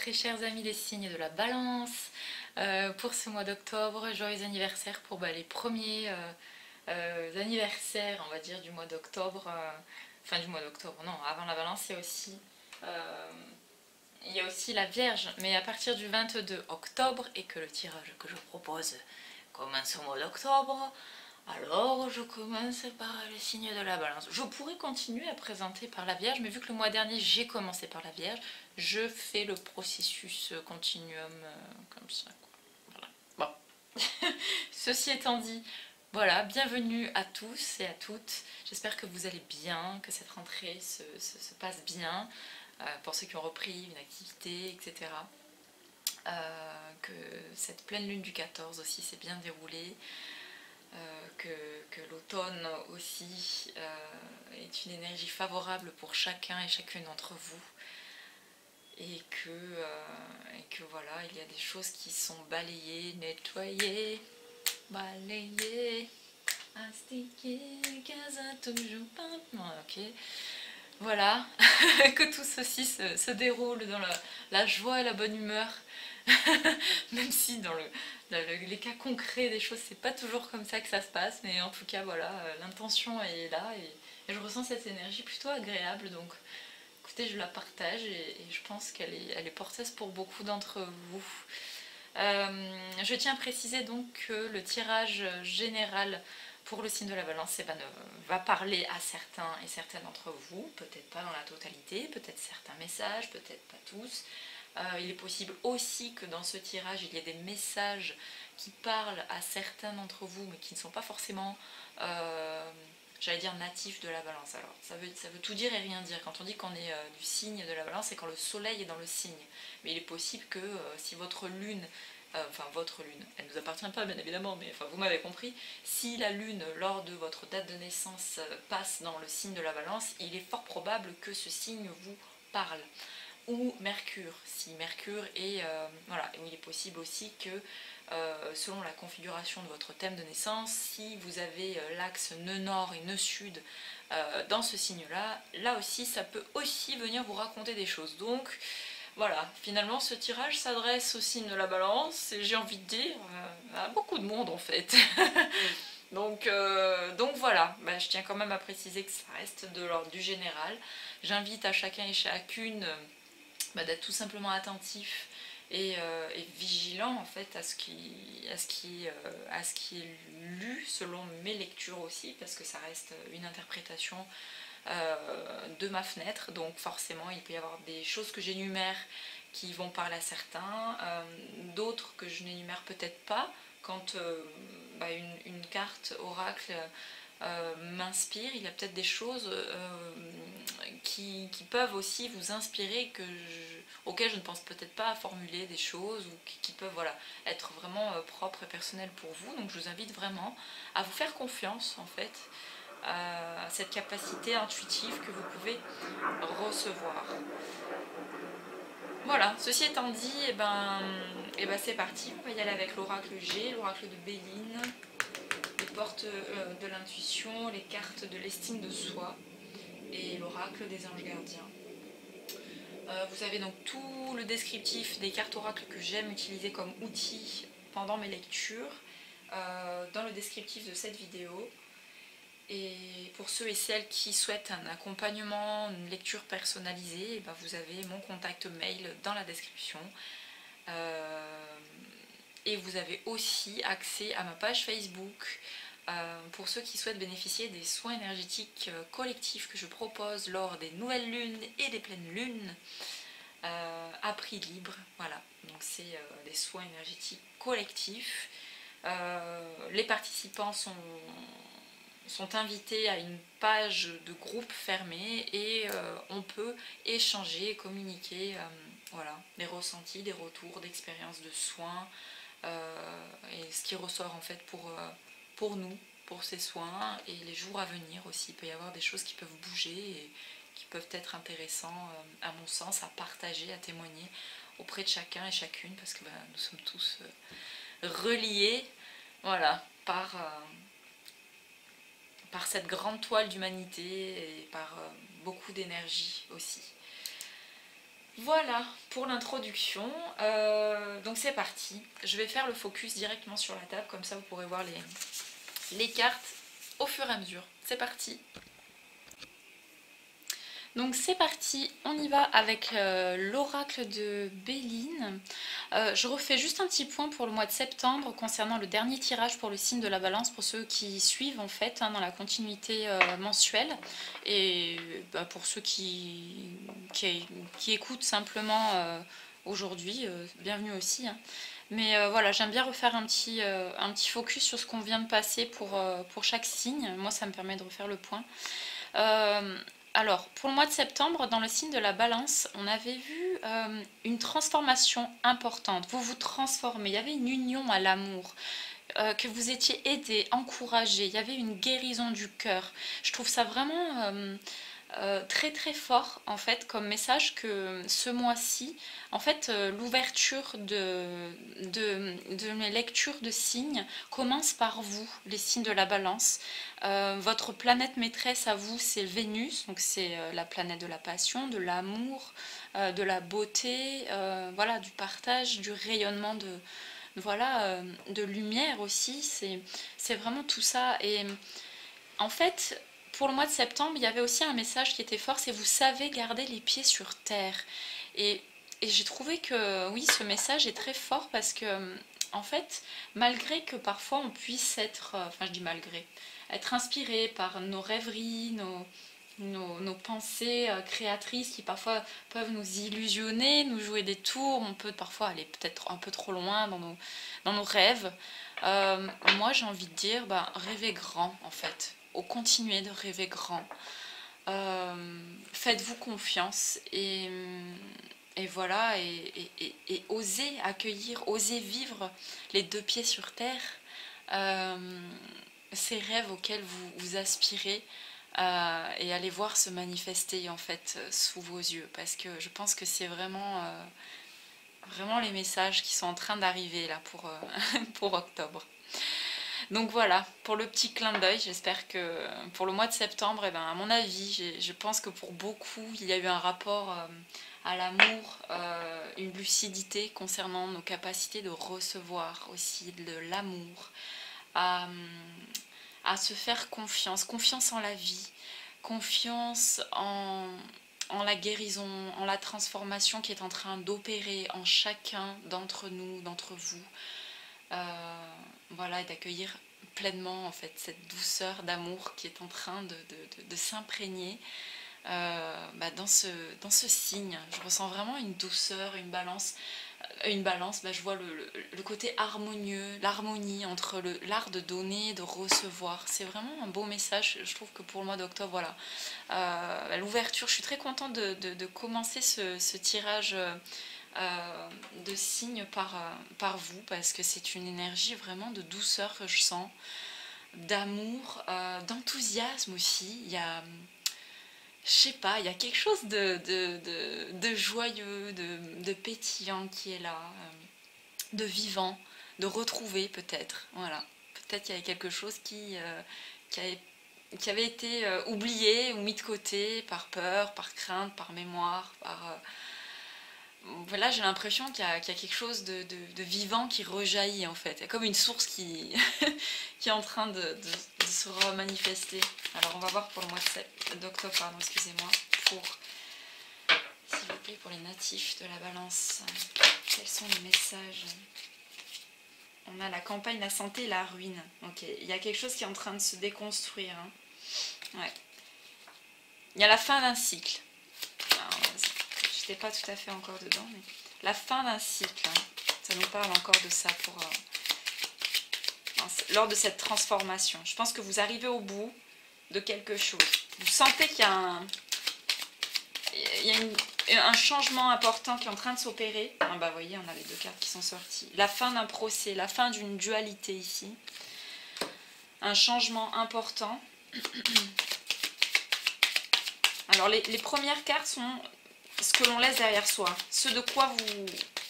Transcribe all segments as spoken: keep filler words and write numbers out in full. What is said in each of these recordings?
très chers amis des signes de la balance euh, pour ce mois d'octobre. Joyeux anniversaire pour bah, les premiers euh, euh, anniversaires, on va dire, du mois d'octobre. Euh, enfin du mois d'octobre, non, avant la balance il y a aussi... Euh, il y a aussi la Vierge, mais à partir du vingt-deux octobre, et que le tirage que je propose commence au mois d'octobre, alors je commence par le signe de la Balance. Je pourrais continuer à présenter par la Vierge, mais vu que le mois dernier j'ai commencé par la Vierge, je fais le processus continuum euh, comme ça. Quoi. Voilà. Bon. Ceci étant dit, voilà, bienvenue à tous et à toutes. J'espère que vous allez bien, que cette rentrée se, se, se passe bien. Euh, pour ceux qui ont repris une activité, et cetera. Euh, que cette pleine lune du quatorze aussi s'est bien déroulée, euh, que, que l'automne aussi euh, est une énergie favorable pour chacun et chacune d'entre vous, et que, euh, et que voilà, il y a des choses qui sont balayées, nettoyées, balayées, astiquées, casa toujours pas, ok. Voilà, que tout ceci se, se déroule dans la, la joie et la bonne humeur, même si dans le, le, les cas concrets des choses, c'est pas toujours comme ça que ça se passe, mais en tout cas, voilà, l'intention est là et, et je ressens cette énergie plutôt agréable, donc écoutez, je la partage et, et je pense qu'elle est, elle est porteuse pour beaucoup d'entre vous. Euh, je tiens à préciser donc que le tirage général pour le signe de la balance eh ben, va parler à certains et certaines d'entre vous, peut-être pas dans la totalité, peut-être certains messages, peut-être pas tous. Euh, il est possible aussi que dans ce tirage, il y ait des messages qui parlent à certains d'entre vous, mais qui ne sont pas forcément, euh, j'allais dire, natifs de la balance. Alors, ça veut, ça veut tout dire et rien dire. Quand on dit qu'on est euh, du signe de la balance, c'est quand le soleil est dans le signe. Mais il est possible que euh, si votre lune... Euh, enfin votre lune, elle ne nous appartient pas bien évidemment, mais enfin, vous m'avez compris, si la lune lors de votre date de naissance euh, passe dans le signe de la balance, il est fort probable que ce signe vous parle. Ou Mercure, si Mercure est... Euh, voilà, il est possible aussi que euh, selon la configuration de votre thème de naissance, si vous avez euh, l'axe nœud nord et nœud sud euh, dans ce signe-là, là aussi ça peut aussi venir vous raconter des choses. Donc voilà, finalement ce tirage s'adresse au signe de la balance et j'ai envie de dire euh, à beaucoup de monde en fait. donc, euh, donc voilà, bah, je tiens quand même à préciser que ça reste de l'ordre du général. J'invite à chacun et chacune bah, d'être tout simplement attentif et, euh, et vigilant en fait à ce qui, à ce qui, euh, à ce qui est lu selon mes lectures aussi, parce que ça reste une interprétation Euh, de ma fenêtre, donc forcément il peut y avoir des choses que j'énumère qui vont parler à certains, euh, d'autres que je n'énumère peut-être pas quand euh, bah, une, une carte oracle euh, m'inspire. Il y a peut-être des choses euh, qui, qui peuvent aussi vous inspirer que je, auxquelles je ne pense peut-être pas à formuler des choses ou qui, qui peuvent voilà, être vraiment euh, propres et personnelles pour vous, donc je vous invite vraiment à vous faire confiance en fait à cette capacité intuitive que vous pouvez recevoir. Voilà, ceci étant dit, et eh ben, et ben c'est parti, on va y aller avec l'oracle G, l'oracle de Béline, les portes euh, de l'intuition, les cartes de l'estime de soi et l'oracle des anges gardiens. Euh, vous avez donc tout le descriptif des cartes oracles que j'aime utiliser comme outil pendant mes lectures euh, dans le descriptif de cette vidéo. Et pour ceux et celles qui souhaitent un accompagnement, une lecture personnalisée, et ben vous avez mon contact mail dans la description. Euh, et vous avez aussi accès à ma page Facebook euh, pour ceux qui souhaitent bénéficier des soins énergétiques collectifs que je propose lors des nouvelles lunes et des pleines lunes euh, à prix libre. Voilà, donc c'est euh, des soins énergétiques collectifs. Euh, les participants sont sont invités à une page de groupe fermé et euh, on peut échanger, communiquer euh, voilà, les ressentis, des retours d'expériences de soins euh, et ce qui ressort en fait pour, euh, pour nous, pour ces soins et les jours à venir aussi. Il peut y avoir des choses qui peuvent bouger et qui peuvent être intéressants euh, à mon sens à partager, à témoigner auprès de chacun et chacune parce que bah, nous sommes tous euh, reliés voilà, par... Euh, par cette grande toile d'humanité et par euh, beaucoup d'énergie aussi. Voilà pour l'introduction. Euh, donc c'est parti. Je vais faire le focus directement sur la table, comme ça vous pourrez voir les, les cartes au fur et à mesure. C'est parti. Donc c'est parti, on y va avec euh, l'oracle de Béline. Euh, je refais juste un petit point pour le mois de septembre concernant le dernier tirage pour le signe de la balance, pour ceux qui suivent en fait hein, dans la continuité euh, mensuelle. Et bah, pour ceux qui, qui, qui écoutent simplement euh, aujourd'hui, euh, bienvenue aussi. Hein. Mais euh, voilà, j'aime bien refaire un petit, euh, un petit focus sur ce qu'on vient de passer pour, euh, pour chaque signe. Moi ça me permet de refaire le point. Euh, alors, pour le mois de septembre, dans le signe de la balance, on avait vu euh, une transformation importante. Vous vous transformez, il y avait une union à l'amour, euh, que vous étiez aidé, encouragé, il y avait une guérison du cœur. Je trouve ça vraiment euh, euh, très très fort en fait comme message que ce mois-ci, en fait euh, l'ouverture de, de, de mes lectures de signes commence par vous, les signes de la balance. Euh, votre planète maîtresse à vous c'est Vénus, donc c'est euh, la planète de la passion, de l'amour, euh, de la beauté, euh, voilà, du partage, du rayonnement de, voilà, euh, de lumière aussi, c'est c'est vraiment tout ça. Et en fait, pour le mois de septembre, il y avait aussi un message qui était fort, c'est vous savez garder les pieds sur terre. Et, et j'ai trouvé que oui, ce message est très fort parce que, en fait, malgré que parfois on puisse être, enfin je dis malgré, être inspiré par nos rêveries, nos, nos, nos pensées euh, créatrices qui parfois peuvent nous illusionner, nous jouer des tours, on peut parfois aller peut-être un peu trop loin dans nos, dans nos rêves. Euh, moi j'ai envie de dire, bah, rêvez grand en fait, au continuer de rêver grand. Euh, Faites-vous confiance et, et voilà, et, et, et, et osez accueillir, osez vivre les deux pieds sur terre, euh, ces rêves auxquels vous, vous aspirez. Euh, et allez voir se manifester en fait sous vos yeux parce que je pense que c'est vraiment euh, vraiment les messages qui sont en train d'arriver là pour, euh, pour octobre. Donc voilà, pour le petit clin d'œil, j'espère que pour le mois de septembre, eh ben, à mon avis, je pense que pour beaucoup, il y a eu un rapport euh, à l'amour, euh, une lucidité concernant nos capacités de recevoir aussi de l'amour, à, à se faire confiance, confiance en la vie, confiance en, en la guérison, en la transformation qui est en train d'opérer en chacun d'entre nous, d'entre vous. Euh, voilà, et d'accueillir pleinement en fait cette douceur d'amour qui est en train de, de, de, de s'imprégner euh, bah, dans, ce, dans ce signe. Je ressens vraiment une douceur, une balance. Une balance, bah, je vois le, le, le côté harmonieux, l'harmonie entre l'art de donner et de recevoir. C'est vraiment un beau message, je trouve que pour le mois d'octobre, voilà. Euh, l'ouverture, je suis très contente de, de, de commencer ce, ce tirage euh, de signes par, euh, par vous, parce que c'est une énergie vraiment de douceur que je sens, d'amour, euh, d'enthousiasme aussi. Il y a... Je sais pas, il y a quelque chose de, de, de, de joyeux, de, de pétillant qui est là, euh, de vivant, de retrouvé peut-être. Voilà, peut-être qu'il y avait quelque chose qui, euh, qui, avait, qui avait été euh, oublié ou mis de côté par peur, par crainte, par mémoire, par... Euh, voilà, j'ai l'impression qu'il y, qu'il y a quelque chose de, de, de vivant qui rejaillit en fait. Il y a comme une source qui, qui est en train de, de, de se remanifester. Alors on va voir pour le mois d'octobre, pardon, excusez-moi, pour, s'il vous plaît, pour les natifs de la balance. Quels sont les messages? On a la campagne, la santé et la ruine. Ok, il y a quelque chose qui est en train de se déconstruire. Hein. Ouais. Il y a la fin d'un cycle. Je n'étais pas tout à fait encore dedans, mais la fin d'un cycle, hein. Ça nous parle encore de ça pour euh, lors de cette transformation. Je pense que vous arrivez au bout de quelque chose. Vous sentez qu'il y a un, il y a une, un changement important qui est en train de s'opérer. Ah bah, vous voyez, on a les deux cartes qui sont sorties. La fin d'un procès, la fin d'une dualité ici. Un changement important. Alors, les, les premières cartes sont ce que l'on laisse derrière soi. Ce de quoi vous...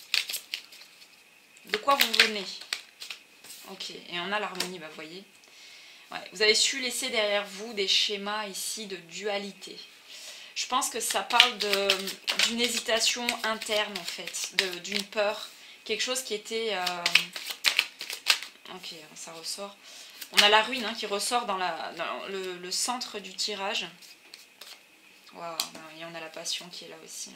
De quoi vous venez. Ok, et on a l'harmonie, bah vous voyez. Ouais, vous avez su laisser derrière vous des schémas ici de dualité. Je pense que ça parle d'une hésitation interne en fait, d'une peur, quelque chose qui était... Euh... Ok, ça ressort. On a la ruine hein, qui ressort dans, la, dans le, le centre du tirage. Waouh, et on a la passion qui est là aussi.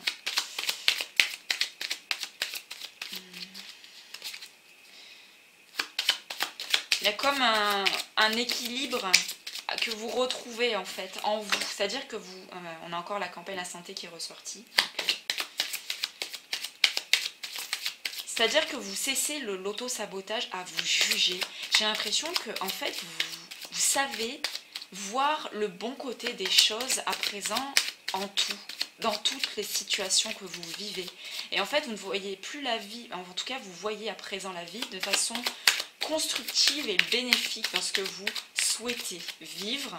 Il y a comme un, un équilibre que vous retrouvez en fait en vous. C'est-à-dire que vous... On a encore la campagne La Santé qui est ressortie. C'est-à-dire que vous cessez l'auto-sabotage à vous juger. J'ai l'impression que en fait, vous, vous savez voir le bon côté des choses à présent en tout, dans toutes les situations que vous vivez. Et en fait, vous ne voyez plus la vie, en tout cas, vous voyez à présent la vie de façon constructive et bénéfique dans ce que vous souhaitez vivre.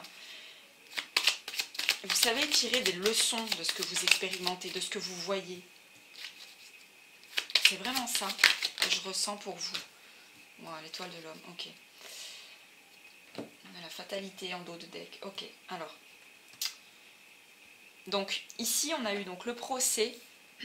Vous savez tirer des leçons de ce que vous expérimentez, de ce que vous voyez. C'est vraiment ça que je ressens pour vous. Voilà, l'étoile de l'homme, ok. On a la fatalité en dos de deck, ok. Alors, donc ici on a eu donc le procès,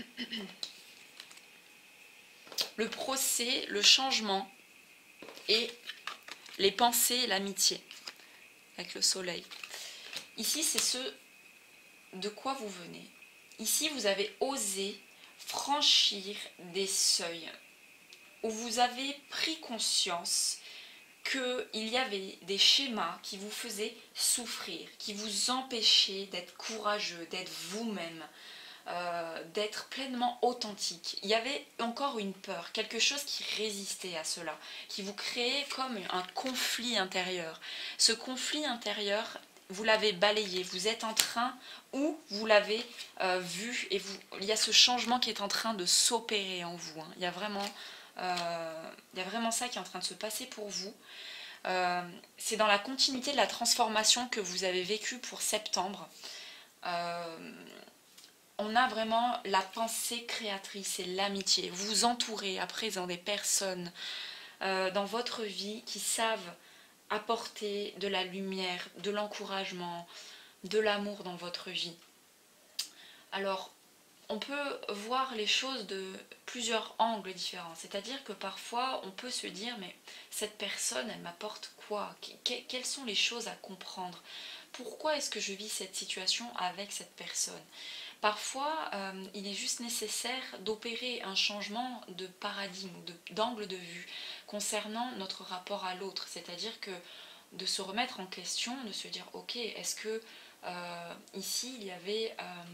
le procès, le changement et les pensées, l'amitié avec le soleil. Ici c'est ce de quoi vous venez. Ici vous avez osé franchir des seuils où vous avez pris conscience qu'il y avait des schémas qui vous faisaient souffrir, qui vous empêchaient d'être courageux, d'être vous-même, euh, d'être pleinement authentique. Il y avait encore une peur, quelque chose qui résistait à cela, qui vous créait comme un conflit intérieur. Ce conflit intérieur, vous l'avez balayé, vous êtes en train, ou vous l'avez euh, vu, et vous, il y a ce changement qui est en train de s'opérer en vous. Hein. Il y a vraiment, euh, il y a vraiment ça qui est en train de se passer pour vous. Euh, c'est dans la continuité de la transformation que vous avez vécue pour septembre. Euh, on a vraiment la pensée créatrice et l'amitié. Vous vous entourez à présent des personnes euh, dans votre vie qui savent apporter de la lumière, de l'encouragement, de l'amour dans votre vie. Alors, on peut voir les choses de plusieurs angles différents. C'est-à-dire que parfois, on peut se dire, mais cette personne, elle m'apporte quoi? Quelles sont les choses à comprendre? Pourquoi est-ce que je vis cette situation avec cette personne? Parfois, euh, il est juste nécessaire d'opérer un changement de paradigme, d'angle de, de vue concernant notre rapport à l'autre. C'est-à-dire que de se remettre en question, de se dire, ok, est-ce que euh, ici, il y avait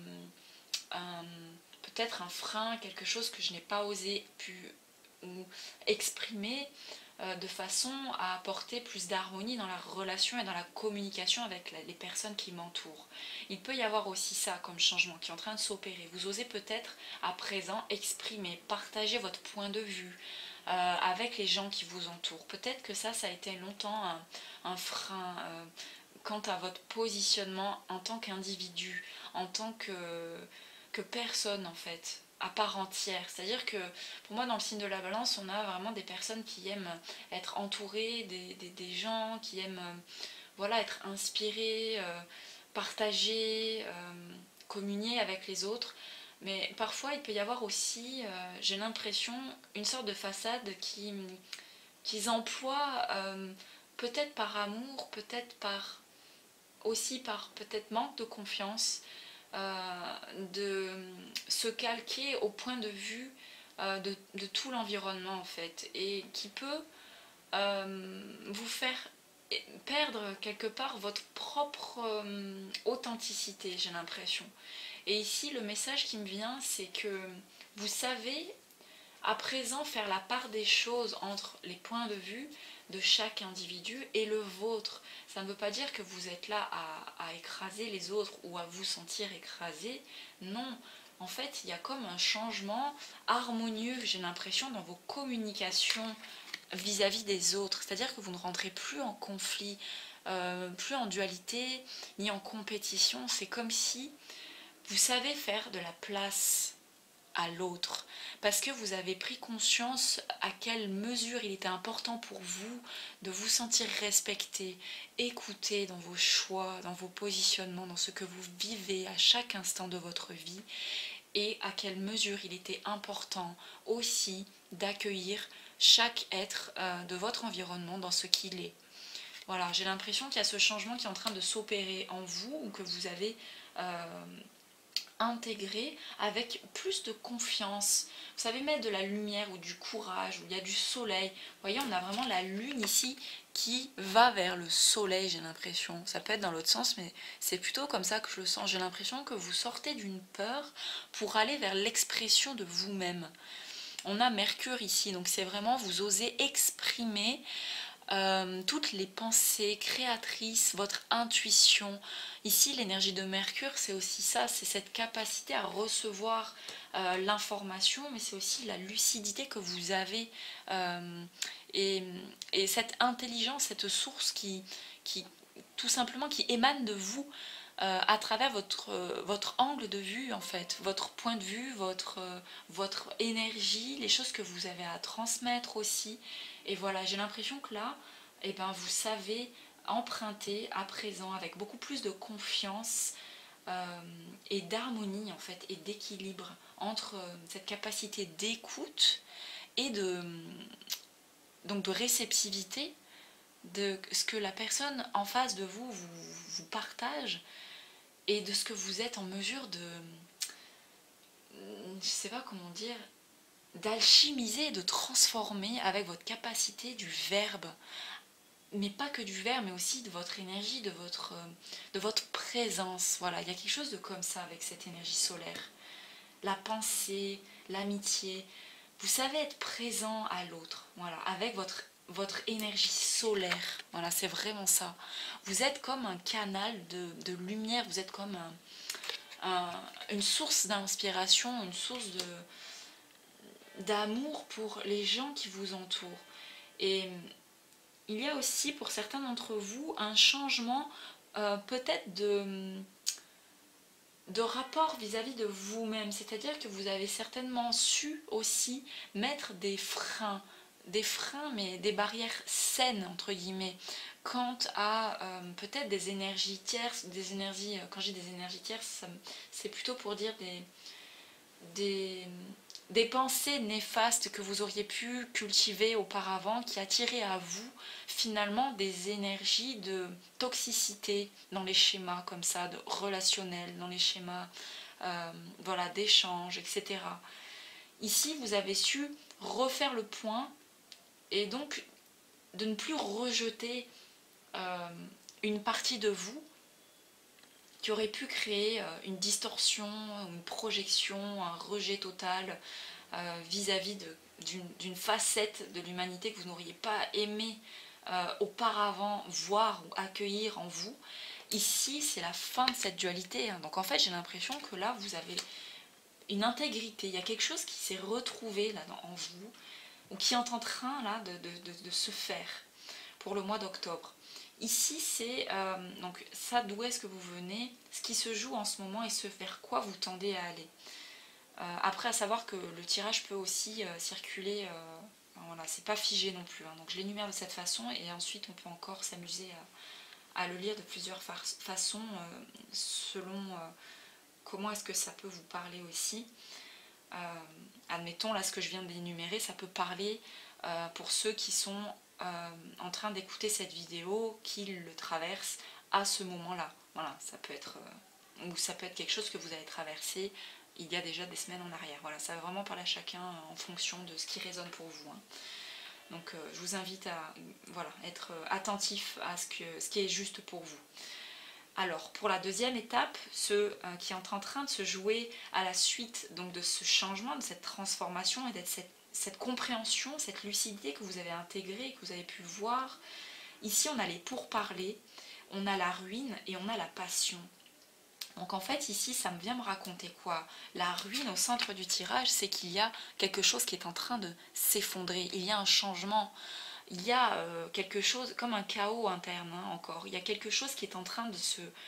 euh, peut-être un frein, quelque chose que je n'ai pas osé pu ou exprimer euh, de façon à apporter plus d'harmonie dans la relation et dans la communication avec la, les personnes qui m'entourent. Il peut y avoir aussi ça comme changement qui est en train de s'opérer. Vous osez peut-être à présent exprimer, partager votre point de vue euh, avec les gens qui vous entourent. Peut-être que ça, ça a été longtemps un, un frein euh, quant à votre positionnement en tant qu'individu, en tant que, que personne en fait, à part entière. C'est-à-dire que pour moi dans le signe de la balance, on a vraiment des personnes qui aiment être entourées, des, des, des gens qui aiment euh, voilà, être inspirés, euh, partager, euh, communier avec les autres. Mais parfois il peut y avoir aussi, euh, j'ai l'impression, une sorte de façade qui, qu'ils emploient euh, peut-être par amour, peut-être par aussi par peut-être manque de confiance, euh, de se calquer au point de vue euh, de, de tout l'environnement en fait, et qui peut euh, vous faire perdre quelque part votre propre euh, authenticité, j'ai l'impression. Et ici le message qui me vient, c'est que vous savez à présent faire la part des choses entre les points de vue de chaque individu et le vôtre. Ça ne veut pas dire que vous êtes là à, à écraser les autres ou à vous sentir écrasé. Non, en fait, il y a comme un changement harmonieux, j'ai l'impression, dans vos communications vis-à-vis des autres. C'est-à-dire que vous ne rentrez plus en conflit, euh, plus en dualité, ni en compétition. C'est comme si vous savez faire de la place à l'autre, parce que vous avez pris conscience à quelle mesure il était important pour vous de vous sentir respecté, écouté dans vos choix, dans vos positionnements, dans ce que vous vivez à chaque instant de votre vie, et à quelle mesure il était important aussi d'accueillir chaque être euh, de votre environnement dans ce qu'il est. Voilà, j'ai l'impression qu'il y a ce changement qui est en train de s'opérer en vous, ou que vous avez euh, intégré avec plus de confiance. Vous savez, mettre de la lumière ou du courage, où il y a du soleil. Vous voyez, on a vraiment la lune ici qui va vers le soleil, j'ai l'impression. Ça peut être dans l'autre sens, mais c'est plutôt comme ça que je le sens. J'ai l'impression que vous sortez d'une peur pour aller vers l'expression de vous-même. On a Mercure ici, donc c'est vraiment vous osez exprimer Euh, toutes les pensées créatrices, votre intuition. Ici, l'énergie de Mercure, c'est aussi ça, c'est cette capacité à recevoir euh, l'information, mais c'est aussi la lucidité que vous avez euh, et, et cette intelligence, cette source qui, qui tout simplement qui émane de vous. Euh, à travers votre, euh, votre angle de vue, en fait, votre point de vue, votre, euh, votre énergie, les choses que vous avez à transmettre aussi. Et voilà, j'ai l'impression que là, eh ben, vous savez emprunter à présent avec beaucoup plus de confiance euh, et d'harmonie, en fait, et d'équilibre entre euh, cette capacité d'écoute et de, donc de réceptivité de ce que la personne en face de vous vous, vous partage, et de ce que vous êtes en mesure de, je sais pas comment dire, d'alchimiser, de transformer avec votre capacité du verbe. Mais pas que du verbe, mais aussi de votre énergie, de votre, de votre présence. Voilà, il y a quelque chose de comme ça avec cette énergie solaire. La pensée, l'amitié. Vous savez être présent à l'autre, voilà, avec votre votre énergie solaire. Voilà, c'est vraiment ça. Vous êtes comme un canal de, de lumière, vous êtes comme un, un, une source d'inspiration, une source de, d'amour pour les gens qui vous entourent. Et il y a aussi pour certains d'entre vous un changement euh, peut-être de, de rapport vis-à-vis de vous-même. C'est-à-dire que vous avez certainement su aussi mettre des freins, des freins mais des barrières saines entre guillemets quant à euh, peut-être des énergies tierces, des énergies, quand j'ai des énergies tierces, c'est plutôt pour dire des, des, des pensées néfastes que vous auriez pu cultiver auparavant qui attiraient à vous finalement des énergies de toxicité dans les schémas comme ça, de relationnels, dans les schémas euh, voilà, d'échange, et cetera. Ici, vous avez su refaire le point et donc de ne plus rejeter euh, une partie de vous qui aurait pu créer euh, une distorsion, une projection, un rejet total euh, vis-à-vis de, d'une, d'une facette de l'humanité que vous n'auriez pas aimé euh, auparavant voir ou accueillir en vous. Ici, c'est la fin de cette dualité. Hein. Donc en fait, j'ai l'impression que là, vous avez une intégrité. Il y a quelque chose qui s'est retrouvé là en vous, ou qui est en train là, de, de, de, de se faire pour le mois d'octobre. Ici, c'est euh, donc ça, d'où est-ce que vous venez, ce qui se joue en ce moment et ce vers quoi vous tendez à aller. Euh, après, à savoir que le tirage peut aussi euh, circuler, euh, voilà, c'est pas figé non plus. Hein, donc je l'énumère de cette façon et ensuite on peut encore s'amuser à, à le lire de plusieurs fa façons euh, selon euh, comment est-ce que ça peut vous parler aussi. Euh, admettons, là, ce que je viens d'énumérer, ça peut parler euh, pour ceux qui sont euh, en train d'écouter cette vidéo, qui le traversent à ce moment-là. Voilà, ça peut être, euh, ou ça peut être quelque chose que vous avez traversé il y a déjà des semaines en arrière. Voilà, ça va vraiment parler à chacun en fonction de ce qui résonne pour vous. Hein. Donc, euh, je vous invite à voilà, être attentif à ce, que, ce qui est juste pour vous. Alors, pour la deuxième étape, ce euh, qui est en train de se jouer à la suite donc, de ce changement, de cette transformation et d'être cette, cette compréhension, cette lucidité que vous avez intégrée, que vous avez pu voir. Ici, on a les pourparlers, on a la ruine et on a la passion. Donc en fait, ici, ça me vient me raconter quoi? La ruine au centre du tirage, c'est qu'il y a quelque chose qui est en train de s'effondrer. Il y a un changement. Il y a euh, quelque chose, comme un chaos interne hein, encore, il y a quelque chose qui est en train de se,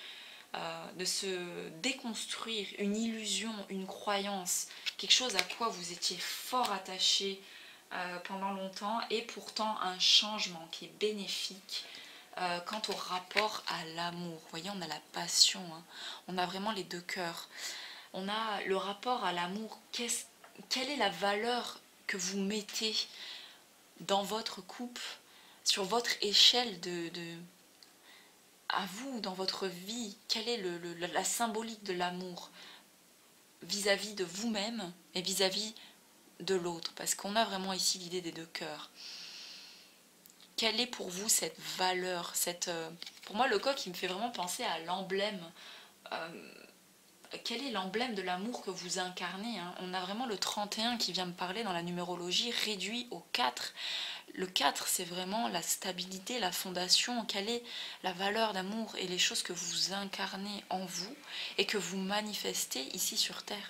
euh, de se déconstruire une illusion, une croyance, quelque chose à quoi vous étiez fort attaché euh, pendant longtemps, et pourtant un changement qui est bénéfique euh, quant au rapport à l'amour. Vous voyez, on a la passion, hein. On a vraiment les deux cœurs. On a le rapport à l'amour. Qu'est-ce, quelle est la valeur que vous mettez dans votre couple, sur votre échelle de, de à vous, dans votre vie? Quelle est le, le, la symbolique de l'amour vis-à-vis de vous-même et vis-à-vis de l'autre? Parce qu'on a vraiment ici l'idée des deux cœurs. Quelle est pour vous cette valeur, cette, euh, pour moi, le coq, il me fait vraiment penser à l'emblème. Euh, quel est l'emblème de l'amour que vous incarnez, hein? On a vraiment le trente et un qui vient me parler dans la numérologie, réduit au quatre. Le quatre, c'est vraiment la stabilité, la fondation. Quelle est la valeur d'amour et les choses que vous incarnez en vous et que vous manifestez ici sur Terre.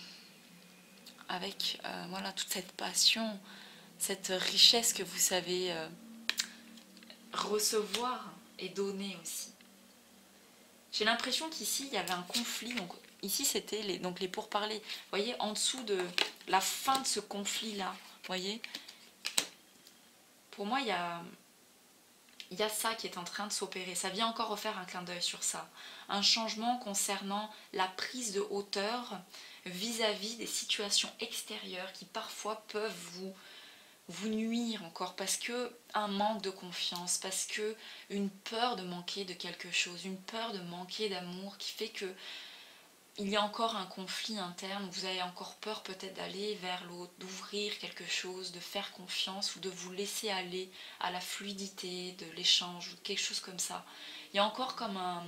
Avec euh, voilà, toute cette passion, cette richesse que vous savez euh, recevoir et donner aussi. J'ai l'impression qu'ici, il y avait un conflit. Donc, ici, c'était les, donc les pourparlers. Vous voyez, en dessous de la fin de ce conflit-là, vous voyez, pour moi, il y a, il y a ça qui est en train de s'opérer. Ça vient encore refaire un clin d'œil sur ça. Un changement concernant la prise de hauteur vis-à-vis des situations extérieures qui parfois peuvent vous vous nuire encore, parce que un manque de confiance, parce que une peur de manquer de quelque chose, une peur de manquer d'amour qui fait que il y a encore un conflit interne, vous avez encore peur peut-être d'aller vers l'autre, d'ouvrir quelque chose, de faire confiance ou de vous laisser aller à la fluidité de l'échange ou quelque chose comme ça. Il y a encore comme un,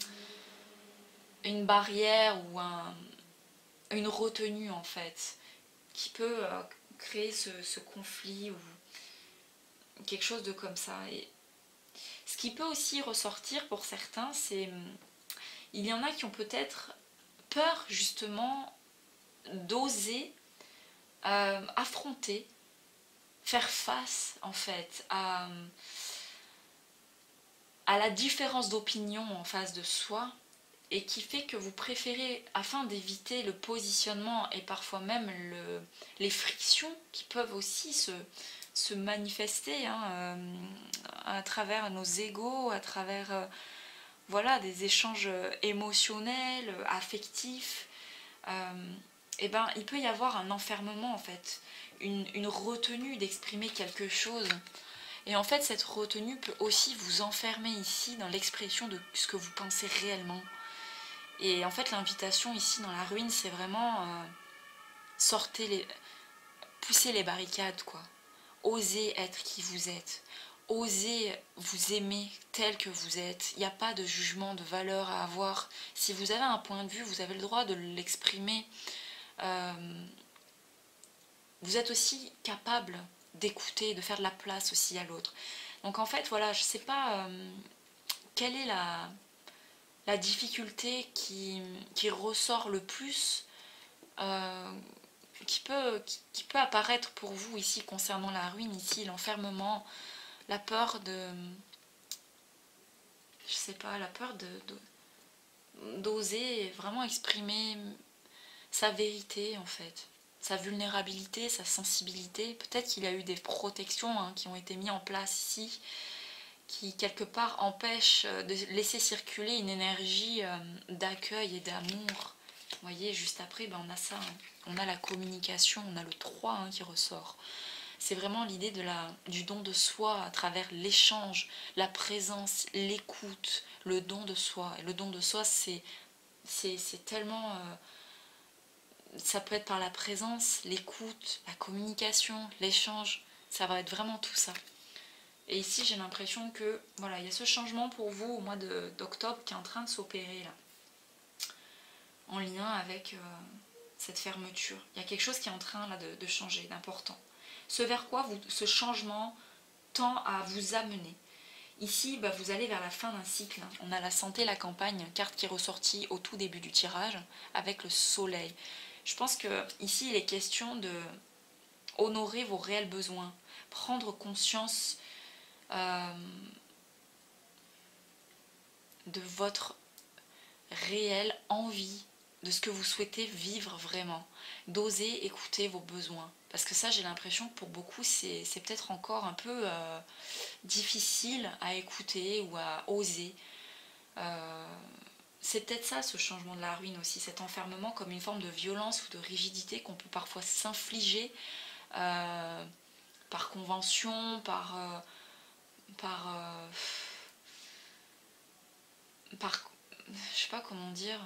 une barrière ou un, une retenue en fait qui peut euh, créer ce, ce conflit ou quelque chose de comme ça. Et ce qui peut aussi ressortir pour certains, c'est il y en a qui ont peut-être peur justement d'oser euh, affronter, faire face en fait à, à la différence d'opinion en face de soi, et qui fait que vous préférez, afin d'éviter le positionnement et parfois même le, les frictions qui peuvent aussi se, se manifester hein, euh, à travers nos égos, à travers euh, voilà, des échanges émotionnels, affectifs, euh, et ben, il peut y avoir un enfermement en fait, une, une retenue d'exprimer quelque chose. Et en fait, cette retenue peut aussi vous enfermer ici dans l'expression de ce que vous pensez réellement. Et en fait, l'invitation ici dans la ruine, c'est vraiment euh, sortez les, poussez les barricades, quoi. Osez être qui vous êtes. Osez vous aimer tel que vous êtes. Il n'y a pas de jugement, de valeur à avoir. Si vous avez un point de vue, vous avez le droit de l'exprimer. Euh, vous êtes aussi capable d'écouter, de faire de la place aussi à l'autre. Donc en fait, voilà, je ne sais pas euh, quelle est la... la difficulté qui, qui ressort le plus, euh, qui, peut, qui, qui peut apparaître pour vous ici concernant la ruine, ici l'enfermement, la peur de, je sais pas, la peur de, de, d'oser vraiment exprimer sa vérité en fait, sa vulnérabilité, sa sensibilité. Peut-être qu'il y a eu des protections hein, qui ont été mises en place ici, qui quelque part empêche de laisser circuler une énergie d'accueil et d'amour. Vous voyez, juste après, ben on a ça, hein. On a la communication, on a le trois hein, qui ressort. C'est vraiment l'idée de la, du don de soi à travers l'échange, la présence, l'écoute, le don de soi. Et le don de soi, c'est, c'est, c'est tellement... Euh, ça peut être par la présence, l'écoute, la communication, l'échange. Ça va être vraiment tout ça. Et ici, j'ai l'impression que voilà, il y a ce changement pour vous au mois de, d'octobre qui est en train de s'opérer là, en lien avec euh, cette fermeture. Il y a quelque chose qui est en train là de, de changer, d'important. Ce vers quoi vous, ce changement tend à vous amener. Ici, bah, vous allez vers la fin d'un cycle. On a la santé, la campagne, carte qui est ressortie au tout début du tirage, avec le soleil. Je pense que ici, il est question de honorer vos réels besoins, prendre conscience Euh, de votre réelle envie de ce que vous souhaitez vivre vraiment, d'oser écouter vos besoins. Parce que ça, j'ai l'impression que pour beaucoup, c'est peut-être encore un peu euh, difficile à écouter ou à oser. Euh, c'est peut-être ça, ce changement de la ruine aussi, cet enfermement comme une forme de violence ou de rigidité qu'on peut parfois s'infliger euh, par convention, par... Euh, par, euh, par... je sais pas comment dire...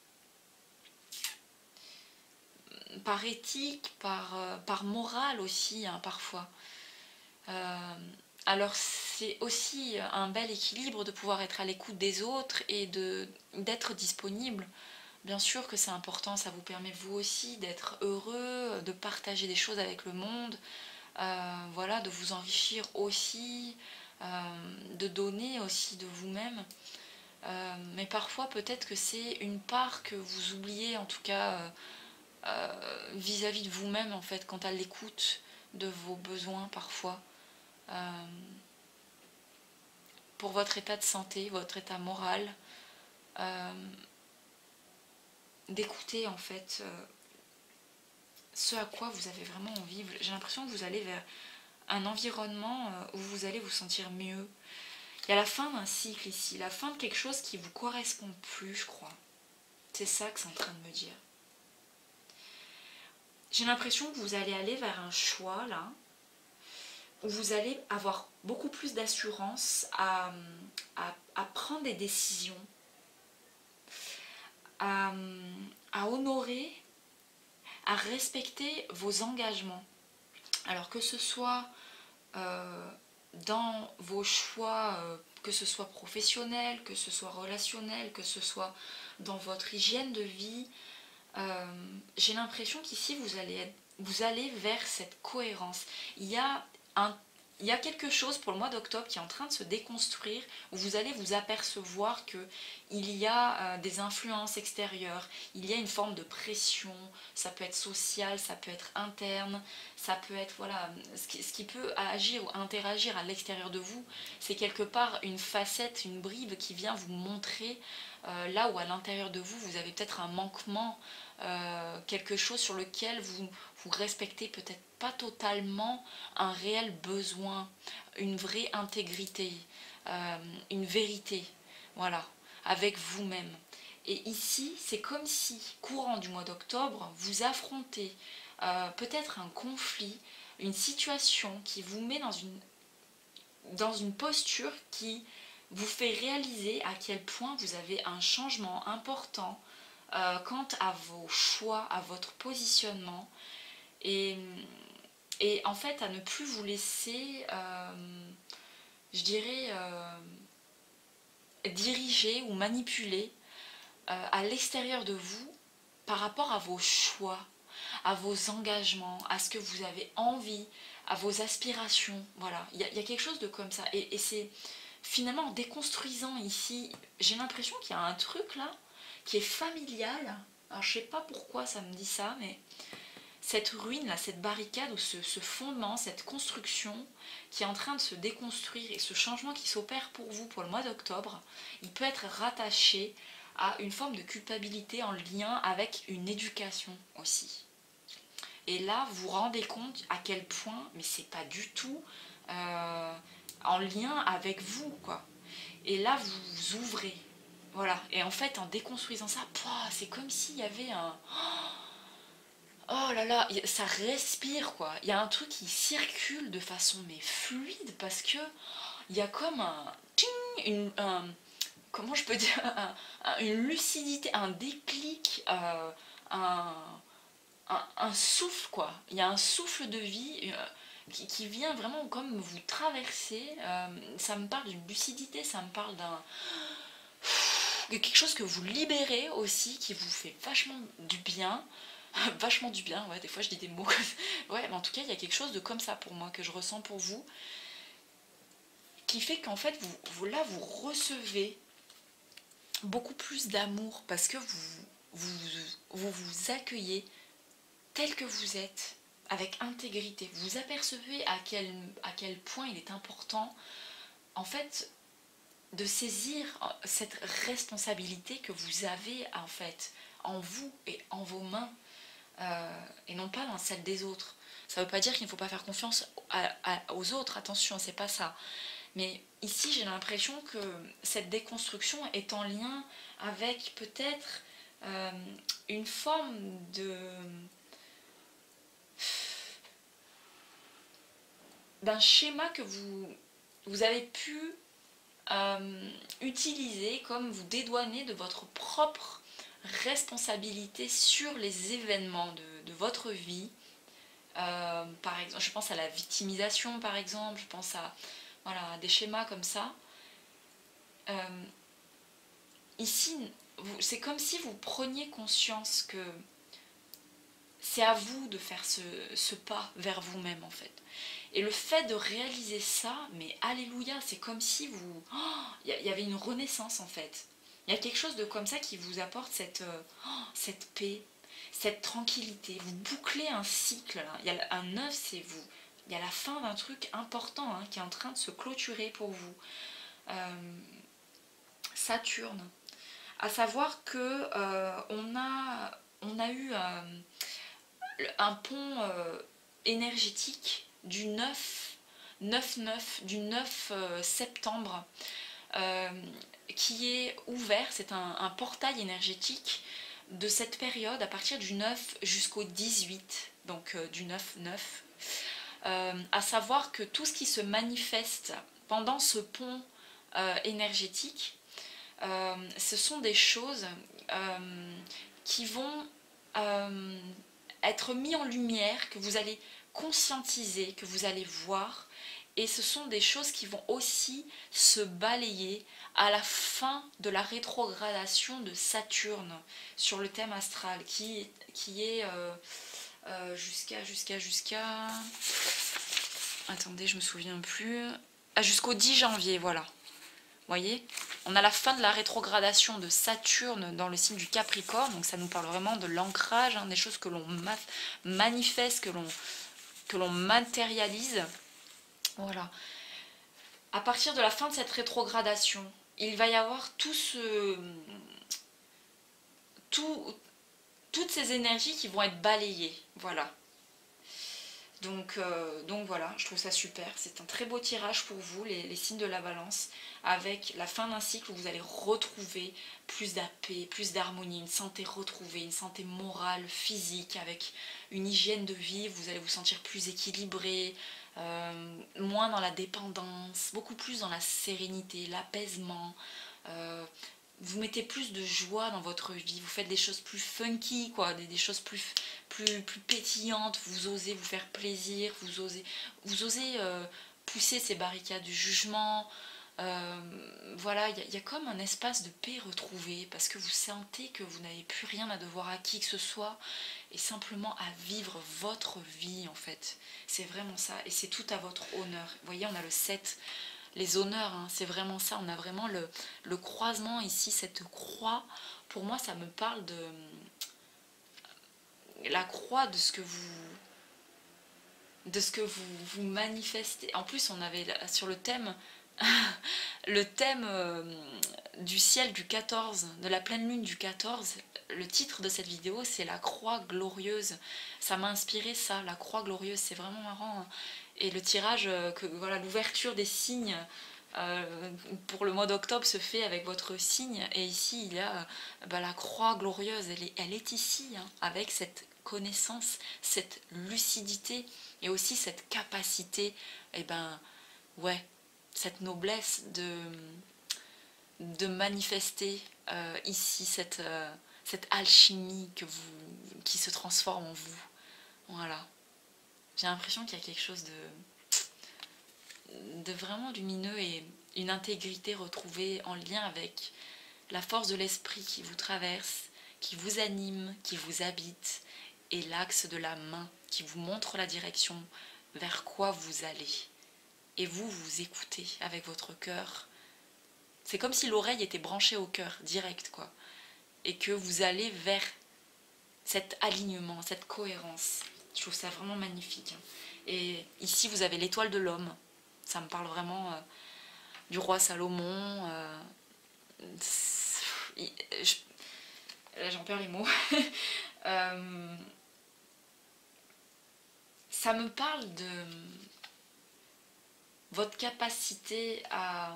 par éthique, par, euh, par morale aussi, hein, parfois. Euh, alors c'est aussi un bel équilibre de pouvoir être à l'écoute des autres et de d'être disponible. Bien sûr que c'est important, ça vous permet vous aussi d'être heureux, de partager des choses avec le monde, euh, voilà, de vous enrichir aussi, euh, de donner aussi de vous-même. Euh, mais parfois peut-être que c'est une part que vous oubliez, en tout cas euh, euh, vis-à-vis de vous-même, en fait, quant à l'écoute de vos besoins parfois. Euh, pour votre état de santé, votre état moral, euh, d'écouter en fait euh, ce à quoi vous avez vraiment envie. J'ai l'impression que vous allez vers un environnement euh, où vous allez vous sentir mieux. Il y a la fin d'un cycle ici, la fin de quelque chose qui vous correspond plus, je crois. C'est ça que c'est en train de me dire. J'ai l'impression que vous allez aller vers un choix là, où vous allez avoir beaucoup plus d'assurance à, à, à prendre des décisions, à, à honorer, à respecter vos engagements. Alors que ce soit euh, dans vos choix, euh, que ce soit professionnel, que ce soit relationnel, que ce soit dans votre hygiène de vie, euh, j'ai l'impression qu'ici vous allez, être, vous allez vers cette cohérence. Il y a un Il y a quelque chose pour le mois d'octobre qui est en train de se déconstruire, où vous allez vous apercevoir qu'il y a euh, des influences extérieures, il y a une forme de pression, ça peut être social, ça peut être interne, ça peut être, voilà, ce qui, ce qui peut agir ou interagir à l'extérieur de vous, c'est quelque part une facette, une bribe qui vient vous montrer euh, là où à l'intérieur de vous, vous avez peut-être un manquement, euh, quelque chose sur lequel vous, vous respectez peut-être pas totalement un réel besoin, une vraie intégrité, euh, une vérité, voilà, avec vous-même. Et ici, c'est comme si, courant du mois d'octobre, vous affrontez euh, peut-être un conflit, une situation qui vous met dans une, dans une posture qui vous fait réaliser à quel point vous avez un changement important euh, quant à vos choix, à votre positionnement. Et Et en fait, à ne plus vous laisser, euh, je dirais, euh, diriger ou manipuler euh, à l'extérieur de vous par rapport à vos choix, à vos engagements, à ce que vous avez envie, à vos aspirations. Voilà, il y, y a quelque chose de comme ça. Et, et c'est finalement en déconstruisant ici, j'ai l'impression qu'il y a un truc là qui est familial. Alors je sais pas pourquoi ça me dit ça, mais cette ruine là, cette barricade ou ce, ce fondement, cette construction qui est en train de se déconstruire et ce changement qui s'opère pour vous pour le mois d'octobre, il peut être rattaché à une forme de culpabilité en lien avec une éducation aussi. Et là, vous vous rendez compte à quel point, mais c'est pas du tout euh, en lien avec vous, quoi. Et là, vous vous ouvrez. Voilà. Et en fait, en déconstruisant ça, c'est comme s'il y avait un... Oh là là, ça respire quoi. Il y a un truc qui circule de façon mais fluide parce que il y a comme un, une, un comment je peux dire, un, un, une lucidité, un déclic, euh, un, un, un souffle quoi. Il y a un souffle de vie euh, qui, qui vient vraiment comme vous traverser. Euh, ça me parle d'une lucidité, ça me parle d'un quelque chose que vous libérez aussi, qui vous fait vachement du bien. Vachement du bien, ouais, des fois je dis des mots. Ouais, mais en tout cas, il y a quelque chose de comme ça pour moi, que je ressens pour vous, qui fait qu'en fait, vous, vous là, vous recevez beaucoup plus d'amour, parce que vous vous, vous vous accueillez tel que vous êtes, avec intégrité. Vous vous apercevez à quel, à quel point il est important, en fait, de saisir cette responsabilité que vous avez en fait en vous et en vos mains, euh, et non pas dans celle des autres. Ça ne veut pas dire qu'il ne faut pas faire confiance à, à, aux autres, attention, c'est pas ça. Mais ici, j'ai l'impression que cette déconstruction est en lien avec peut-être euh, une forme de... d'un schéma que vous, vous avez pu euh, utiliser comme vous dédouaner de votre propre responsabilité sur les événements de, de votre vie. Euh, par exemple, je pense à la victimisation, par exemple, je pense à voilà, des schémas comme ça. Euh, ici, c'est comme si vous preniez conscience que c'est à vous de faire ce, ce pas vers vous-même en fait. Et le fait de réaliser ça, mais alléluia, c'est comme si vous... Il oh, y, y avait une renaissance en fait. Il y a quelque chose de comme ça qui vous apporte cette, oh, cette paix, cette tranquillité. Vous bouclez un cycle. Il y a un œuf, c'est vous. Il y a la fin d'un truc important hein, qui est en train de se clôturer pour vous. Euh, Saturne. À savoir que euh, on, a, on a eu euh, un pont euh, énergétique du neuf neuf, du neuf septembre euh, qui est ouvert. C'est un, un portail énergétique de cette période à partir du neuf jusqu'au dix-huit, donc euh, du neuf neuf. Euh, à savoir que tout ce qui se manifeste pendant ce pont euh, énergétique, euh, ce sont des choses euh, qui vont euh, être mis en lumière, que vous allez conscientiser, que vous allez voir, et ce sont des choses qui vont aussi se balayer à la fin de la rétrogradation de Saturne sur le thème astral, qui, qui est euh, euh, jusqu'à, jusqu'à, jusqu'à... Attendez, je me souviens plus... Ah, jusqu'au dix janvier, voilà. Vous voyez, on a la fin de la rétrogradation de Saturne dans le signe du Capricorne, donc ça nous parle vraiment de l'ancrage, hein, des choses que l'on ma manifeste, que l'on que l'on matérialise. Voilà. À partir de la fin de cette rétrogradation, il va y avoir tout ce, tout, toutes ces énergies qui vont être balayées. Voilà. Donc, euh, donc voilà, je trouve ça super. C'est un très beau tirage pour vous, les, les signes de la balance, avec la fin d'un cycle où vous allez retrouver plus de paix, plus d'harmonie, une santé retrouvée, une santé morale, physique, avec une hygiène de vie, vous allez vous sentir plus équilibré, euh, moins dans la dépendance, beaucoup plus dans la sérénité, l'apaisement. Euh, vous mettez plus de joie dans votre vie, vous faites des choses plus funky, quoi, des, des choses plus, plus, plus pétillantes, vous osez vous faire plaisir, vous osez, vous osez euh, pousser ces barricades du jugement. Euh, voilà, il y, y a comme un espace de paix retrouvé, parce que vous sentez que vous n'avez plus rien à devoir à qui que ce soit, et simplement à vivre votre vie en fait. C'est vraiment ça, et c'est tout à votre honneur. Vous voyez, on a le sept. Les honneurs, hein, c'est vraiment ça, on a vraiment le, le croisement ici, cette croix, pour moi ça me parle de la croix de ce que vous de ce que vous, vous manifestez. En plus on avait sur le thème le thème euh, du ciel du quatorze, de la pleine lune du quatorze, le titre de cette vidéo c'est la croix glorieuse. Ça m'a inspiré ça, la croix glorieuse, c'est vraiment marrant, hein. Et le tirage, que voilà, l'ouverture des signes euh, pour le mois d'octobre se fait avec votre signe. Et ici, il y a bah, la croix glorieuse. Elle est, elle est ici, hein, avec cette connaissance, cette lucidité et aussi cette capacité, et ben, ouais, cette noblesse de, de manifester euh, ici cette, euh, cette alchimie que vous, qui se transforme en vous. Voilà. J'ai l'impression qu'il y a quelque chose de, de vraiment lumineux et une intégrité retrouvée en lien avec la force de l'esprit qui vous traverse, qui vous anime, qui vous habite, et l'axe de la main qui vous montre la direction vers quoi vous allez. Et vous, vous écoutez avec votre cœur. C'est comme si l'oreille était branchée au cœur, direct, quoi. Et que vous allez vers cet alignement, cette cohérence. Je trouve ça vraiment magnifique. Et ici, vous avez l'étoile de l'homme. Ça me parle vraiment du roi Salomon. Euh, je, là j'en perds les mots. euh, ça me parle de votre capacité à,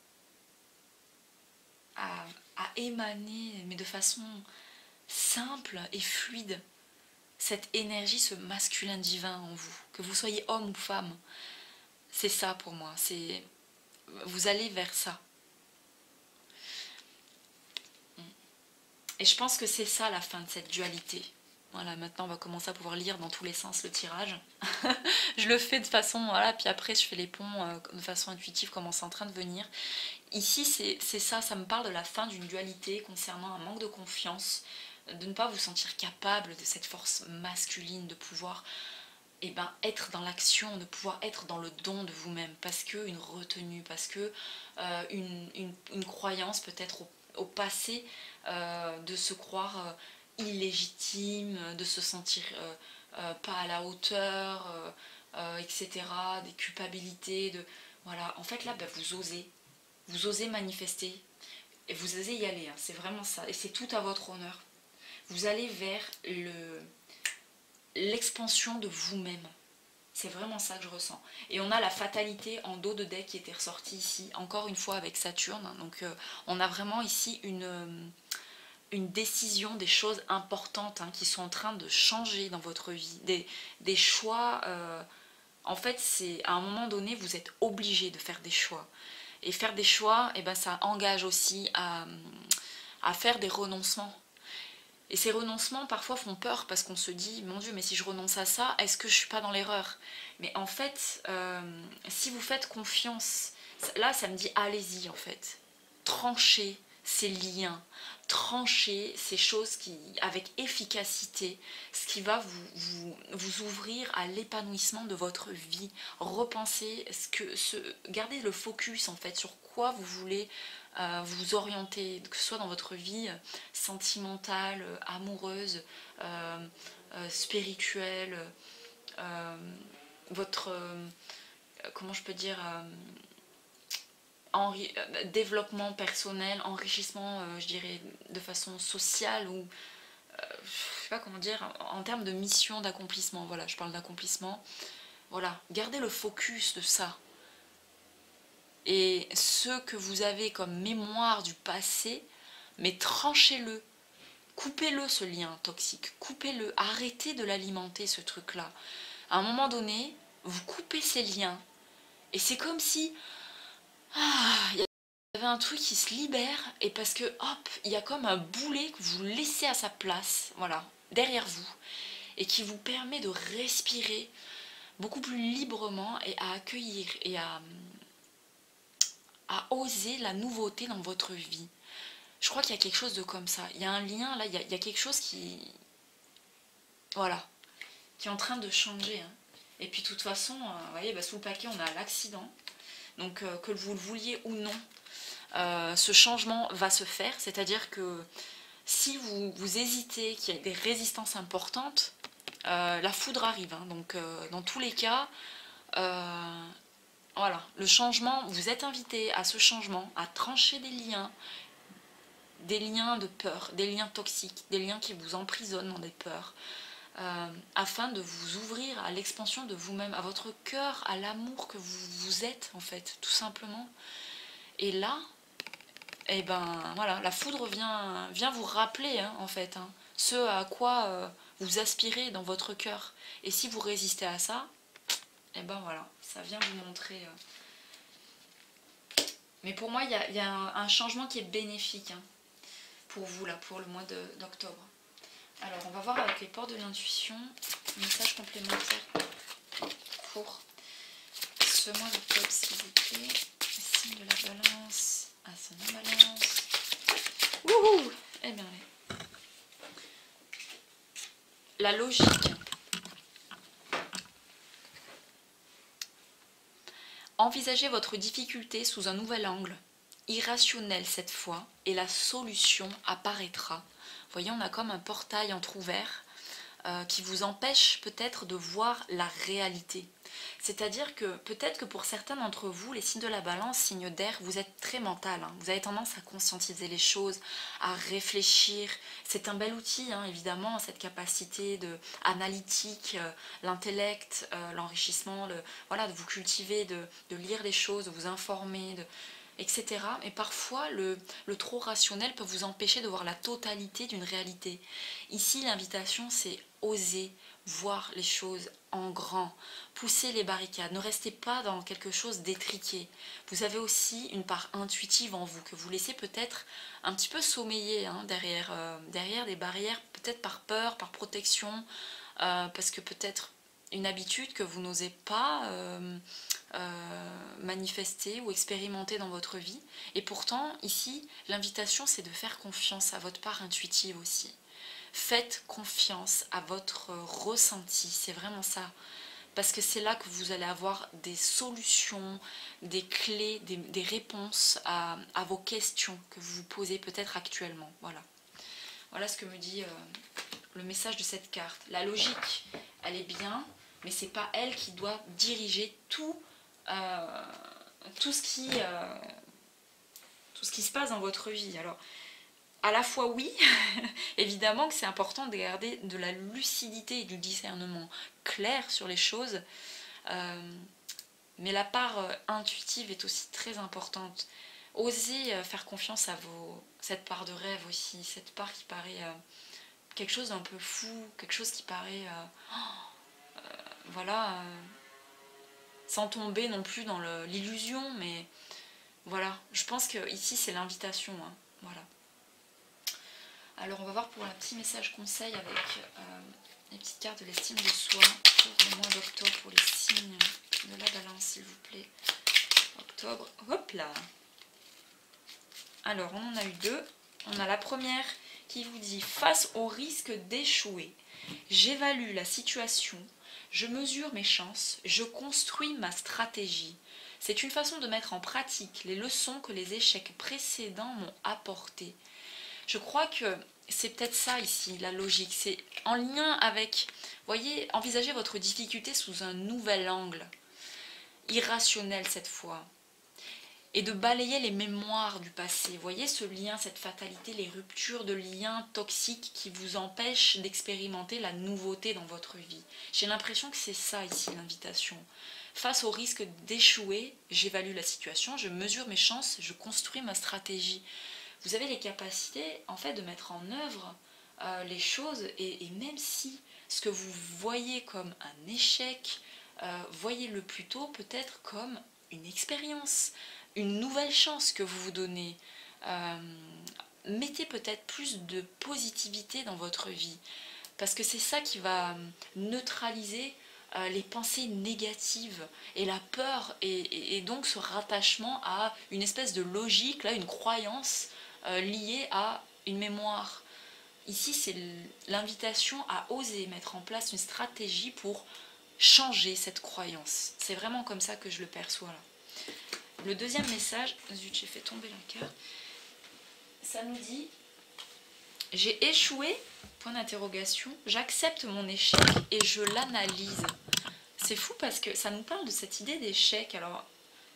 à, à émaner, mais de façon simple et fluide, cette énergie, ce masculin divin en vous, que vous soyez homme ou femme. C'est ça pour moi, c'est vous allez vers ça. Et je pense que c'est ça la fin de cette dualité. Voilà, maintenant on va commencer à pouvoir lire dans tous les sens le tirage. Je le fais de façon, voilà, puis après je fais les ponts euh, de façon intuitive, comment c'est en train de venir. Ici c'est ça, ça me parle de la fin d'une dualité concernant un manque de confiance, de ne pas vous sentir capable de cette force masculine, de pouvoir eh ben, être dans l'action, de pouvoir être dans le don de vous-même, parce que une retenue, parce que euh, une, une, une croyance peut-être au, au passé, euh, de se croire euh, illégitime, de se sentir euh, euh, pas à la hauteur, euh, euh, et cetera, des culpabilités, de voilà. En fait là, ben, vous osez, vous osez manifester et vous osez y aller. Hein, c'est vraiment ça, et c'est tout à votre honneur. Vous allez vers le l'expansion de vous-même. C'est vraiment ça que je ressens. Et on a la fatalité en dos de deck qui était ressortie ici, encore une fois avec Saturne. Donc euh, on a vraiment ici une, euh, une décision, des choses importantes hein, qui sont en train de changer dans votre vie. Des, des choix, euh, en fait, c'est à un moment donné, vous êtes obligé de faire des choix. Et faire des choix, eh ben, ça engage aussi à, à faire des renoncements. Et ces renoncements parfois font peur parce qu'on se dit, mon Dieu, mais si je renonce à ça, est-ce que je suis pas dans l'erreur? Mais en fait, euh, si vous faites confiance, là ça me dit allez-y en fait. Tranchez ces liens, tranchez ces choses qui, avec efficacité, ce qui va vous, vous, vous ouvrir à l'épanouissement de votre vie. Repensez, ce que, ce, gardez le focus en fait sur quoi vous voulez Euh, vous orienter, que ce soit dans votre vie sentimentale, amoureuse, euh, euh, spirituelle, euh, votre, euh, comment je peux dire, euh, enri- euh, développement personnel, enrichissement, euh, je dirais, de façon sociale ou, euh, je sais pas comment dire, en termes de mission, d'accomplissement, voilà, je parle d'accomplissement, voilà, gardez le focus de ça. Et ce que vous avez comme mémoire du passé, mais tranchez-le, coupez-le ce lien toxique, coupez-le, arrêtez de l'alimenter ce truc-là. À un moment donné, vous coupez ces liens, et c'est comme si ah, il y avait un truc qui se libère, et parce que hop, il y a comme un boulet que vous laissez à sa place, voilà, derrière vous, et qui vous permet de respirer beaucoup plus librement et à accueillir et à à oser la nouveauté dans votre vie. Je crois qu'il y a quelque chose de comme ça. Il y a un lien là, il y a, il y a quelque chose qui... Voilà. Qui est en train de changer. Hein. Et puis de toute façon, euh, vous voyez, bah, sous le paquet, on a l'accident. Donc euh, que vous le vouliez ou non, euh, ce changement va se faire. C'est-à-dire que si vous, vous hésitez, qu'il y a des résistances importantes, euh, la foudre arrive. Hein. Donc euh, dans tous les cas... Euh, Voilà, le changement, vous êtes invité à ce changement, à trancher des liens, des liens de peur, des liens toxiques, des liens qui vous emprisonnent dans des peurs, euh, afin de vous ouvrir à l'expansion de vous-même, à votre cœur, à l'amour que vous, vous êtes en fait, tout simplement. Et là, eh ben voilà, la foudre vient, vient vous rappeler hein, en fait, hein, ce à quoi euh, vous aspirez dans votre cœur. Et si vous résistez à ça, et ben voilà, ça vient vous montrer. Euh... Mais pour moi, il y a, y a un, un changement qui est bénéfique hein, pour vous, là, pour le mois d'octobre. Alors, on va voir avec les portes de l'intuition, message complémentaire pour ce mois d'octobre, s'il vous plaît. Signe de la balance, ascendant balance. Wouhou! Eh bien, allez. La logique. Envisagez votre difficulté sous un nouvel angle, irrationnel cette fois, et la solution apparaîtra. Vous voyez, on a comme un portail entrouvert euh, qui vous empêchent peut-être de voir la réalité. C'est-à-dire que peut-être que pour certains d'entre vous, les signes de la balance, signes d'air, vous êtes très mental, hein. Vous avez tendance à conscientiser les choses, à réfléchir. C'est un bel outil, hein, évidemment, cette capacité de analytique, euh, l'intellect, euh, l'enrichissement, le, voilà, de vous cultiver, de, de lire les choses, de vous informer, de, et cetera. Et parfois, le, le trop rationnel peut vous empêcher de voir la totalité d'une réalité. Ici, l'invitation, c'est oser voir les choses en grand, pousser les barricades, ne restez pas dans quelque chose d'étriqué. Vous avez aussi une part intuitive en vous que vous laissez peut-être un petit peu sommeiller, hein, derrière, euh, derrière des barrières, peut-être par peur, par protection, euh, parce que peut-être une habitude que vous n'osez pas euh, euh, manifester ou expérimenter dans votre vie. Et pourtant, ici, l'invitation, c'est de faire confiance à votre part intuitive aussi. Faites confiance à votre ressenti, c'est vraiment ça. Parce que c'est là que vous allez avoir des solutions, des clés, des, des réponses à, à vos questions que vous vous posez peut-être actuellement. Voilà. Voilà ce que me dit euh, le message de cette carte. La logique, elle est bien, mais c'est pas elle qui doit diriger tout, euh, tout, ce qui, euh, tout ce qui se passe dans votre vie. Alors, à la fois oui, évidemment que c'est important de garder de la lucidité et du discernement clair sur les choses, euh, mais la part euh, intuitive est aussi très importante. Osez euh, faire confiance à vos, cette part de rêve aussi, cette part qui paraît euh, quelque chose d'un peu fou, quelque chose qui paraît, euh, euh, voilà, euh, sans tomber non plus dans l'illusion, mais voilà, je pense que ici c'est l'invitation, hein, voilà. Alors on va voir pour un petit message conseil avec euh, les petites cartes de l'estime de soi pour le mois d'octobre, pour les signes de la balance s'il vous plaît. Octobre, hop là. Alors on en a eu deux. On a la première qui vous dit: face au risque d'échouer, j'évalue la situation, je mesure mes chances, je construis ma stratégie. C'est une façon de mettre en pratique les leçons que les échecs précédents m'ont apportées. Je crois que c'est peut-être ça ici, la logique. C'est en lien avec, voyez, envisagez votre difficulté sous un nouvel angle, irrationnel cette fois, et de balayer les mémoires du passé. Voyez ce lien, cette fatalité, les ruptures de liens toxiques qui vous empêchent d'expérimenter la nouveauté dans votre vie. J'ai l'impression que c'est ça ici l'invitation. Face au risque d'échouer, j'évalue la situation, je mesure mes chances, je construis ma stratégie. Vous avez les capacités en fait de mettre en œuvre euh, les choses et, et même si ce que vous voyez comme un échec, euh, voyez-le plutôt peut-être comme une expérience, une nouvelle chance que vous vous donnez. Euh, mettez peut-être plus de positivité dans votre vie parce que c'est ça qui va neutraliser euh, les pensées négatives et la peur et, et, et donc ce rattachement à une espèce de logique, là, une croyance Euh, lié à une mémoire. Ici, c'est l'invitation à oser mettre en place une stratégie pour changer cette croyance. C'est vraiment comme ça que je le perçois là. Le deuxième message, zut, j'ai fait tomber la carte. Ça nous dit: j'ai échoué, point d'interrogation, j'accepte mon échec et je l'analyse. C'est fou parce que ça nous parle de cette idée d'échec. Alors,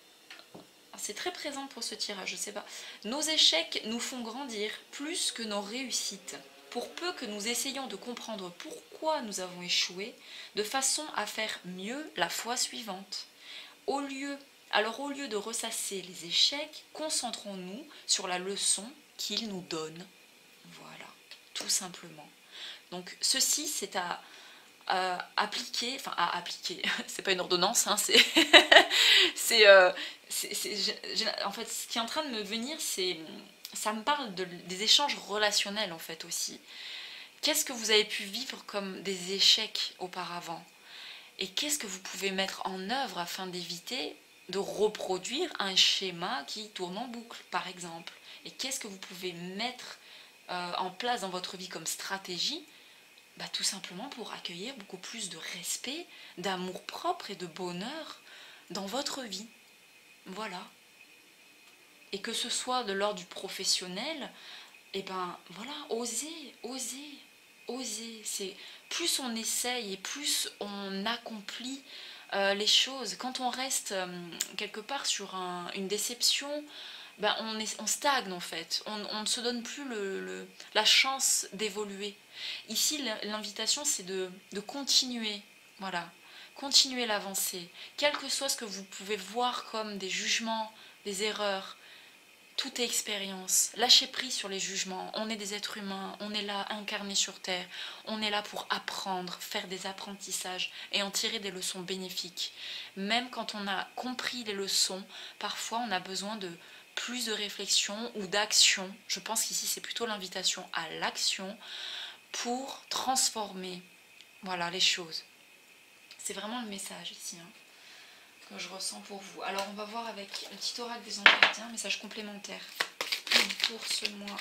c'est très présent pour ce tirage, je sais pas. Nos échecs nous font grandir plus que nos réussites. Pour peu que nous essayions de comprendre pourquoi nous avons échoué, de façon à faire mieux la fois suivante. Au lieu, alors au lieu de ressasser les échecs, concentrons-nous sur la leçon qu'ils nous donnent. Voilà, tout simplement. Donc ceci, c'est à... Euh, appliquer, enfin à appliquer, c'est pas une ordonnance, hein, c'est, c'est, euh, c'est, c'est, en fait, ce qui est en train de me venir, c'est, ça me parle de, des échanges relationnels en fait aussi. Qu'est-ce que vous avez pu vivre comme des échecs auparavant? Et qu'est-ce que vous pouvez mettre en œuvre afin d'éviter de reproduire un schéma qui tourne en boucle, par exemple? Et qu'est-ce que vous pouvez mettre euh, en place dans votre vie comme stratégie? Bah, tout simplement pour accueillir beaucoup plus de respect, d'amour propre et de bonheur dans votre vie. Voilà. Et que ce soit de l'ordre du professionnel, et ben voilà, osez, osez. oser. C'est plus on essaye et plus on accomplit euh, les choses. Quand on reste euh, quelque part sur un, une déception, ben on, est, on stagne en fait. On, on ne se donne plus le, le, la chance d'évoluer. Ici, l'invitation, c'est de, de continuer. Voilà. Continuez l'avancée. Quel que soit ce que vous pouvez voir comme des jugements, des erreurs, tout est expérience. Lâchez prise sur les jugements. On est des êtres humains, on est là incarnés sur Terre. On est là pour apprendre, faire des apprentissages et en tirer des leçons bénéfiques. Même quand on a compris les leçons, parfois on a besoin de plus de réflexion ou d'action. Je pense qu'ici c'est plutôt l'invitation à l'action pour transformer, voilà, les choses. C'est vraiment le message ici, hein, que je ressens pour vous. Alors on va voir avec le petit oracle des anges gardiens, message complémentaire pour ce mois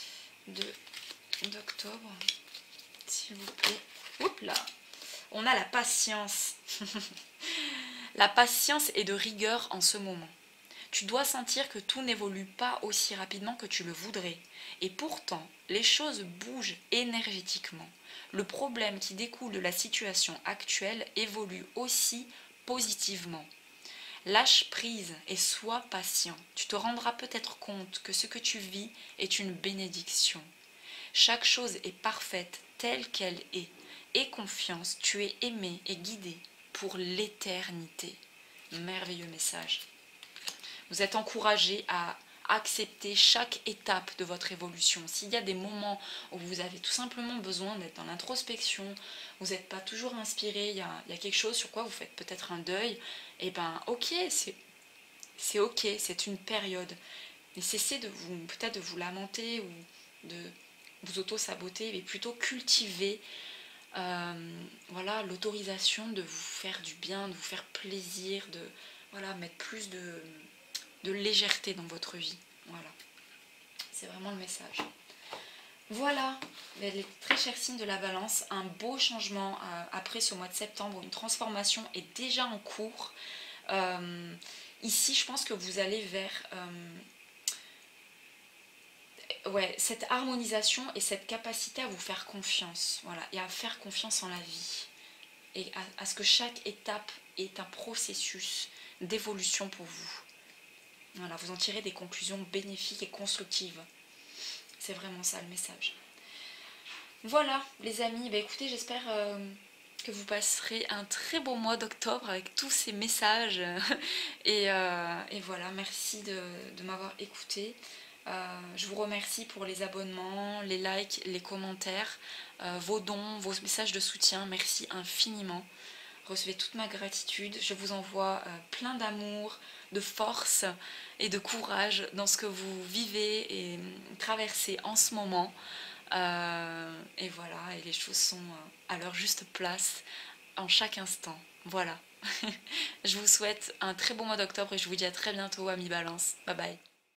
d'octobre, s'il vous plaît. Oups là, on a la patience. La patience est de rigueur en ce moment. Tu dois sentir que tout n'évolue pas aussi rapidement que tu le voudrais. Et pourtant, les choses bougent énergétiquement. Le problème qui découle de la situation actuelle évolue aussi positivement. Lâche prise et sois patient. Tu te rendras peut-être compte que ce que tu vis est une bénédiction. Chaque chose est parfaite telle qu'elle est. Aie confiance, tu es aimé et guidé pour l'éternité. Merveilleux message. Vous êtes encouragé à accepter chaque étape de votre évolution. S'il y a des moments où vous avez tout simplement besoin d'être dans l'introspection, vous n'êtes pas toujours inspiré, il y a, il y a quelque chose sur quoi vous faites peut-être un deuil, et ben ok, c'est c'est ok, c'est une période. Mais cessez de vous peut-être de vous lamenter ou de vous auto-saboter, mais plutôt cultiver euh, voilà, l'autorisation de vous faire du bien, de vous faire plaisir, de voilà, mettre plus de de légèreté dans votre vie. Voilà. C'est vraiment le message. Voilà, les très chers signes de la balance, un beau changement euh, après ce mois de septembre, une transformation est déjà en cours. Euh, ici, je pense que vous allez vers euh, ouais, cette harmonisation et cette capacité à vous faire confiance, voilà, et à faire confiance en la vie. Et à, à ce que chaque étape est un processus d'évolution pour vous. Voilà, vous en tirez des conclusions bénéfiques et constructives. C'est vraiment ça le message. Voilà les amis, bah écoutez, j'espère euh, que vous passerez un très beau mois d'octobre avec tous ces messages. et, euh, et voilà, merci de, de m'avoir écouté. Euh, je vous remercie pour les abonnements, les likes, les commentaires, euh, vos dons, vos messages de soutien. Merci infiniment. Recevez toute ma gratitude. Je vous envoie euh, plein d'amour, de force et de courage dans ce que vous vivez et traversez en ce moment. Euh, et voilà, et les choses sont à leur juste place en chaque instant. Voilà. Je vous souhaite un très bon mois d'octobre et je vous dis à très bientôt, amis Balance. Bye bye.